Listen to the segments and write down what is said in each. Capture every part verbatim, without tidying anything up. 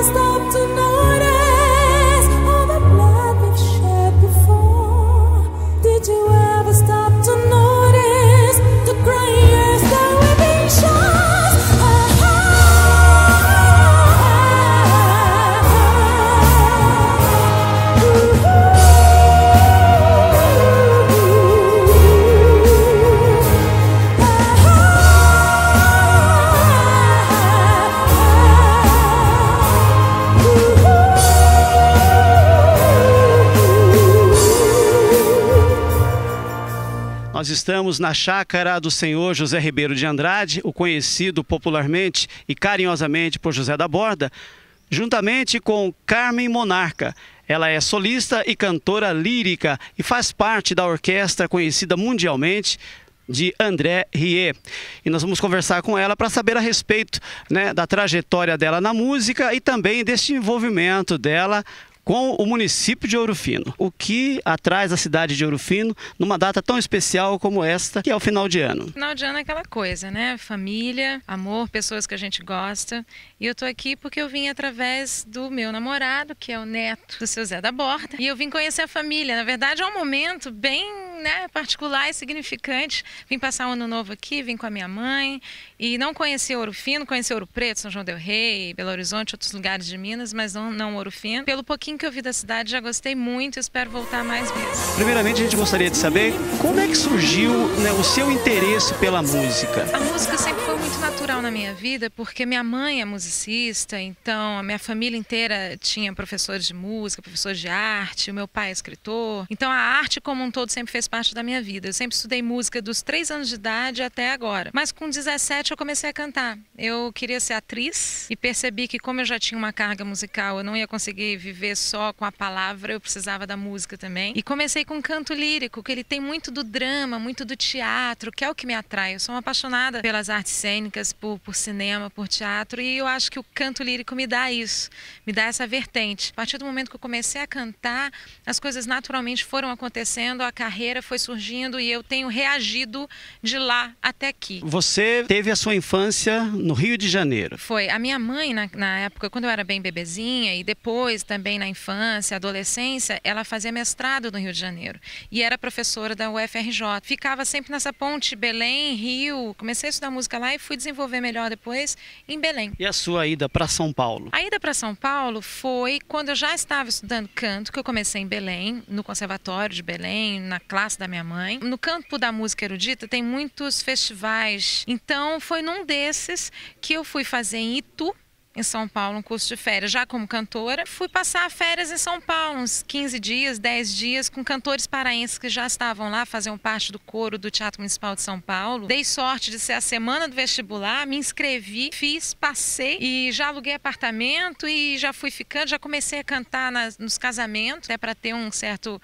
Nós estamos na chácara do senhor José Ribeiro de Andrade, o conhecido popularmente e carinhosamente por José da Borda, juntamente com Carmen Monarca. Ela é solista e cantora lírica e faz parte da orquestra conhecida mundialmente de André Rieu. E nós vamos conversar com ela para saber a respeito, né, da trajetória dela na música e também deste envolvimento dela com o município de Ouro Fino. O que atrai a cidade de Ouro Fino numa data tão especial como esta, que é o final de ano? Final de ano é aquela coisa, né? Família, amor, pessoas que a gente gosta. E eu tô aqui porque eu vim através do meu namorado, que é o neto do seu Zé da Borda. E eu vim conhecer a família. Na verdade, é um momento bem, né, particular e significante. Vim passar o ano novo aqui, vim com a minha mãe. E não conheci Ouro Fino, conheci Ouro Preto, São João del Rei, Belo Horizonte, outros lugares de Minas, mas não, não Ouro Fino. Pelo pouquinho que eu vi da cidade, já gostei muito e espero voltar mais vezes. Primeiramente, a gente gostaria de saber como é que surgiu, né, o seu interesse pela música. A música sempre foi muito natural na minha vida, porque minha mãe é musicista, então a minha família inteira tinha professores de música, professores de arte, o meu pai é escritor. Então a arte como um todo sempre fez parte da minha vida. Eu sempre estudei música dos três anos de idade até agora. Mas com dezessete eu comecei a cantar. Eu queria ser atriz e percebi que como eu já tinha uma carga musical, eu não ia conseguir viver só com a palavra, eu precisava da música também. E comecei com canto lírico, que ele tem muito do drama, muito do teatro, que é o que me atrai. Eu sou uma apaixonada pelas artes cênicas, por, por cinema, por teatro, e eu acho que o canto lírico me dá isso, me dá essa vertente. A partir do momento que eu comecei a cantar, as coisas naturalmente foram acontecendo, a carreira foi surgindo e eu tenho reagido de lá até aqui. Você teve a sua infância no Rio de Janeiro. Foi. A minha mãe, na, na época, quando eu era bem bebezinha, e depois também na infância, adolescência, ela fazia mestrado no Rio de Janeiro e era professora da U F R J. Ficava sempre nessa ponte Belém, Rio. Comecei a estudar música lá e fui desenvolver melhor depois em Belém. E a sua ida para São Paulo? A ida para São Paulo foi quando eu já estava estudando canto, que eu comecei em Belém, no Conservatório de Belém, na classe da minha mãe. No campo da música erudita tem muitos festivais, então foi num desses que eu fui fazer em Itu, em São Paulo, um curso de férias, já como cantora. Fui passar férias em São Paulo, uns quinze dias, dez dias, com cantores paraenses que já estavam lá, faziam parte do coro do Teatro Municipal de São Paulo. Dei sorte de ser a semana do vestibular, me inscrevi, fiz, passei e já aluguei apartamento e já fui ficando, já comecei a cantar nas, nos casamentos, né, para ter um certo,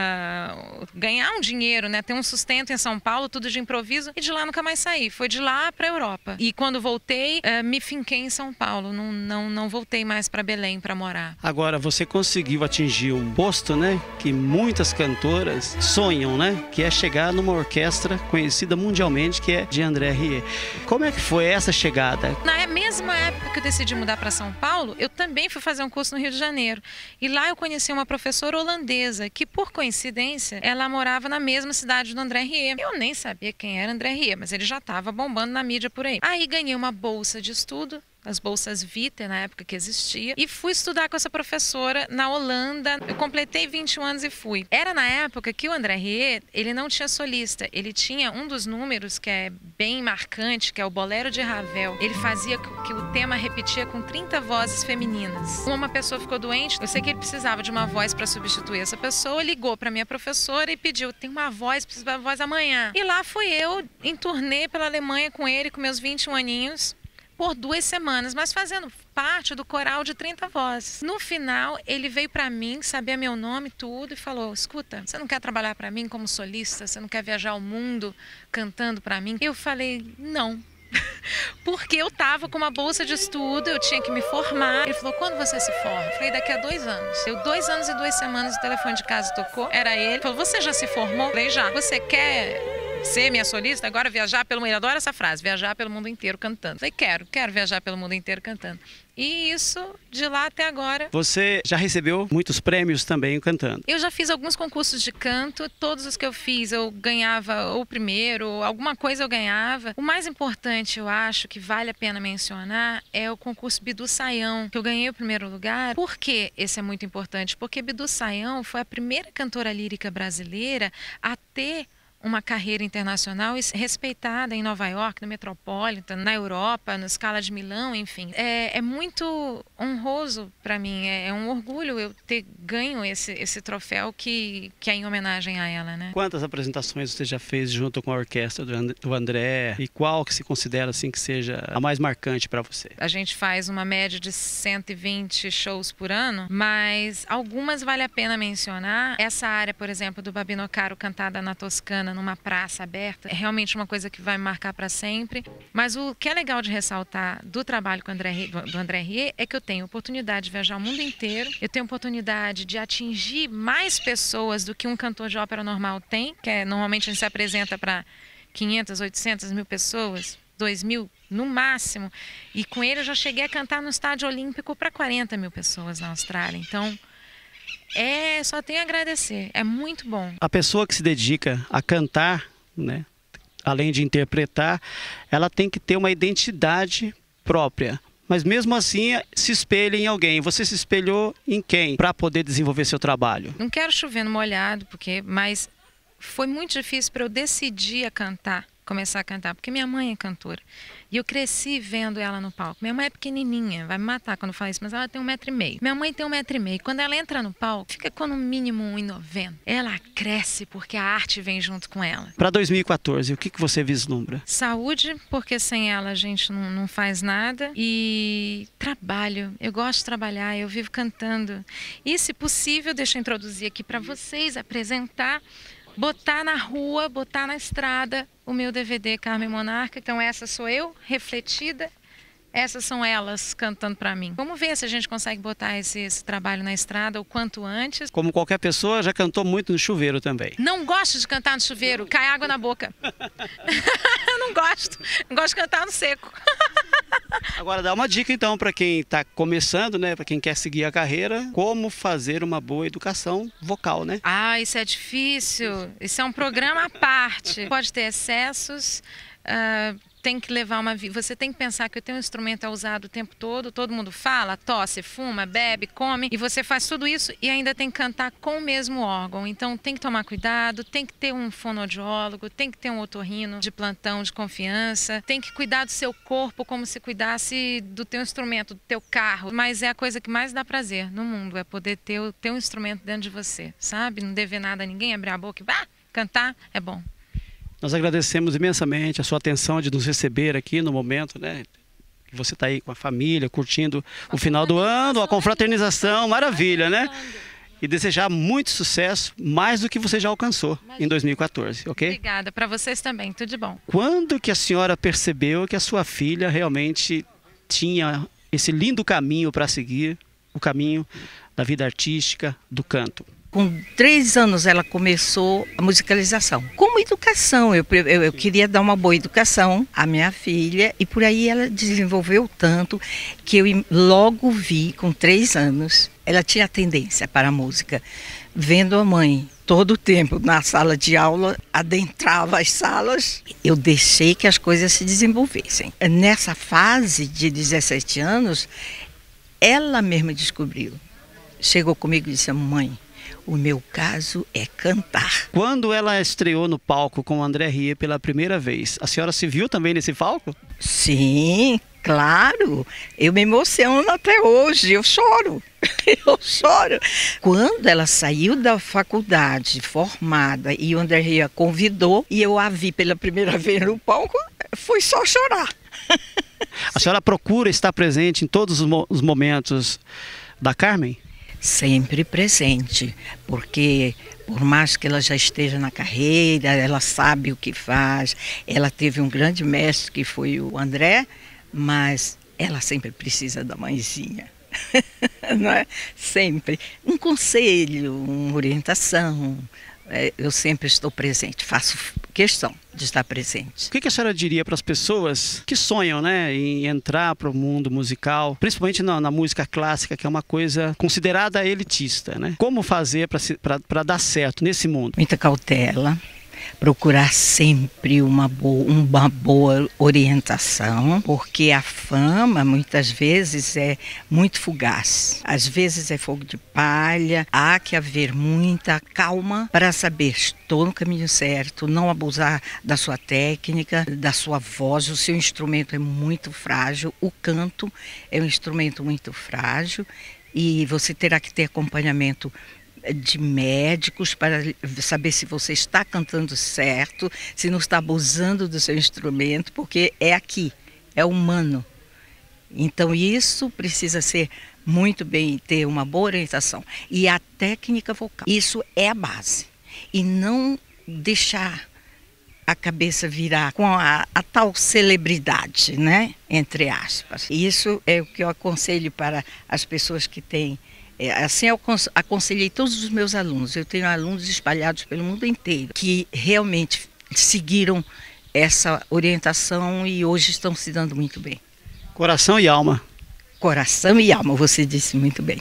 uh, ganhar um dinheiro, né, ter um sustento em São Paulo, tudo de improviso, e de lá nunca mais saí. Foi de lá para a Europa. E quando voltei, uh, me finquei em São Paulo. Não, não, não voltei mais para Belém para morar. Agora, você conseguiu atingir um posto, né, que muitas cantoras sonham, né, que é chegar numa orquestra conhecida mundialmente, que é de André Rieu. Como é que foi essa chegada? Na mesma época que eu decidi mudar para São Paulo, eu também fui fazer um curso no Rio de Janeiro. E lá eu conheci uma professora holandesa que, por coincidência, ela morava na mesma cidade do André Rieu. Eu nem sabia quem era André Rieu, mas ele já estava bombando na mídia por aí. Aí ganhei uma bolsa de estudo, as bolsas Vitae, na época que existia, e fui estudar com essa professora na Holanda. Eu completei vinte e um anos e fui. Era na época que o André Rieu, ele não tinha solista, ele tinha um dos números que é bem marcante, que é o Bolero de Ravel. Ele fazia que o tema repetia com trinta vozes femininas. Uma pessoa ficou doente, eu sei que ele precisava de uma voz para substituir essa pessoa, ligou para minha professora e pediu, tem uma voz, preciso de uma voz amanhã. E lá fui eu, em turnê pela Alemanha com ele, com meus vinte e um aninhos, por duas semanas, mas fazendo parte do coral de trinta vozes. No final, ele veio para mim, sabia meu nome, tudo, e falou, escuta, você não quer trabalhar para mim como solista? Você não quer viajar o mundo cantando para mim? Eu falei, não. Porque eu tava com uma bolsa de estudo, eu tinha que me formar. Ele falou, quando você se forma? Eu falei, daqui a dois anos. Eu, dois anos e duas semanas, o telefone de casa tocou, era ele. Ele falou, você já se formou? Eu falei, já. Você quer ser minha solista, agora viajar pelo mundo? Eu adoro essa frase, viajar pelo mundo inteiro cantando. Falei, quero, quero viajar pelo mundo inteiro cantando. E isso, de lá até agora. Você já recebeu muitos prêmios também cantando? Eu já fiz alguns concursos de canto, todos os que eu fiz eu ganhava ou primeiro, ou alguma coisa eu ganhava. O mais importante, eu acho, que vale a pena mencionar, é o concurso Bidu Sayão, que eu ganhei o primeiro lugar. Por que esse é muito importante? Porque Bidu Sayão foi a primeira cantora lírica brasileira a ter uma carreira internacional respeitada em Nova York, no Metropolitan, na Europa, no Scala de Milão, enfim. É, é muito honroso para mim, é, é um orgulho eu ter ganho esse, esse troféu que, que é em homenagem a ela, né? Quantas apresentações você já fez junto com a orquestra do André e qual que se considera assim que seja a mais marcante para você? A gente faz uma média de cento e vinte shows por ano, mas algumas vale a pena mencionar. Essa área, por exemplo, do Babino Caro cantada na Toscana, numa praça aberta, é realmente uma coisa que vai me marcar para sempre. Mas o que é legal de ressaltar do trabalho com o André, do André Rieu é que eu tenho oportunidade de viajar o mundo inteiro, eu tenho oportunidade de atingir mais pessoas do que um cantor de ópera normal tem, que é, normalmente a gente se apresenta para quinhentas, oitocentas mil pessoas, dois mil no máximo, e com ele eu já cheguei a cantar no Estádio Olímpico para quarenta mil pessoas na Austrália. Então, É, só tenho a agradecer, é muito bom. A pessoa que se dedica a cantar, né, além de interpretar, ela tem que ter uma identidade própria. Mas mesmo assim, se espelha em alguém. Você se espelhou em quem para poder desenvolver seu trabalho? Não quero chover no molhado, porque, mas foi muito difícil para eu decidir a cantar, começar a cantar, porque minha mãe é cantora. E eu cresci vendo ela no palco. Minha mãe é pequenininha, vai me matar quando eu falo isso, mas ela tem um metro e meio. Minha mãe tem um metro e meio. Quando ela entra no palco, fica com no mínimo um e noventa. Ela cresce porque a arte vem junto com ela. Para dois mil e quatorze, o que, que você vislumbra? Saúde, porque sem ela a gente não, não faz nada. E trabalho. Eu gosto de trabalhar, eu vivo cantando. E, se possível, deixa eu introduzir aqui para vocês, apresentar, botar na rua, botar na estrada o meu D V D Carmen Monarca. Então essa sou eu, refletida. Essas são elas cantando para mim. Vamos ver se a gente consegue botar esse, esse trabalho na estrada o quanto antes. Como qualquer pessoa, já cantou muito no chuveiro também. Não gosto de cantar no chuveiro, cai água na boca. Não gosto, não gosto de cantar no seco. Agora dá uma dica então para quem está começando, né, para quem quer seguir a carreira, como fazer uma boa educação vocal, né? Ah, isso é difícil. Isso é um programa à parte. Pode ter excessos. Uh, tem que levar uma vida. Você tem que pensar que o teu instrumento é usado o tempo todo, todo mundo fala, tosse, fuma, bebe, come, e você faz tudo isso e ainda tem que cantar com o mesmo órgão. Então tem que tomar cuidado, tem que ter um fonoaudiólogo, tem que ter um otorrino de plantão de confiança, tem que cuidar do seu corpo como se cuidasse do teu instrumento, do teu carro. Mas é a coisa que mais dá prazer no mundo, é poder ter o teu instrumento dentro de você, sabe? Não dever nada a ninguém, abrir a boca e ah, cantar é bom. Nós agradecemos imensamente a sua atenção de nos receber aqui no momento, né? Que você está aí com a família, curtindo o final do ano, a confraternização, maravilha, né? E desejar muito sucesso, mais do que você já alcançou em dois mil e quatorze, ok? Obrigada, para vocês também, tudo de bom. Quando que a senhora percebeu que a sua filha realmente tinha esse lindo caminho para seguir, o caminho da vida artística, do canto? Com três anos ela começou a musicalização. Como educação, eu, eu, eu queria dar uma boa educação à minha filha e por aí ela desenvolveu tanto que eu logo vi, com três anos, ela tinha tendência para a música. Vendo a mãe todo o tempo na sala de aula, adentrava as salas, eu deixei que as coisas se desenvolvessem. Nessa fase de dezessete anos, ela mesma descobriu. Chegou comigo e disse: mãe, o meu caso é cantar. Quando ela estreou no palco com o André Rieu pela primeira vez, a senhora se viu também nesse palco? Sim, claro. Eu me emociono até hoje, eu choro. Eu choro. Quando ela saiu da faculdade formada e o André Rieu a convidou e eu a vi pela primeira vez no palco, foi só chorar. A senhora procura estar presente em todos os momentos da Carmen? Sempre presente, porque por mais que ela já esteja na carreira, ela sabe o que faz, ela teve um grande mestre que foi o André, mas ela sempre precisa da mãezinha, não é? Sempre. Um conselho, uma orientação, é, eu sempre estou presente, faço questão de estar presente. O que, que a senhora diria para as pessoas que sonham, né, em entrar para o mundo musical, principalmente na, na música clássica, que é uma coisa considerada elitista, né? Como fazer para dar certo nesse mundo? Muita cautela. Procurar sempre uma boa, uma boa orientação, porque a fama muitas vezes é muito fugaz. Às vezes é fogo de palha, há que haver muita calma para saber estou no caminho certo, não abusar da sua técnica, da sua voz. O seu instrumento é muito frágil, o canto é um instrumento muito frágil e você terá que ter acompanhamento de médicos para saber se você está cantando certo, se não está abusando do seu instrumento, porque é aqui, é humano. Então isso precisa ser muito bem, ter uma boa orientação. E a técnica vocal, isso é a base. E não deixar a cabeça virar com a, a tal celebridade, né? Entre aspas. Isso é o que eu aconselho para as pessoas que têm. É, assim eu aconselhei todos os meus alunos, eu tenho alunos espalhados pelo mundo inteiro, que realmente seguiram essa orientação e hoje estão se dando muito bem. Coração e alma. Coração e alma, você disse muito bem.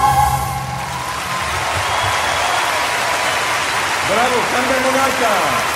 Bravo, Canta Monarca!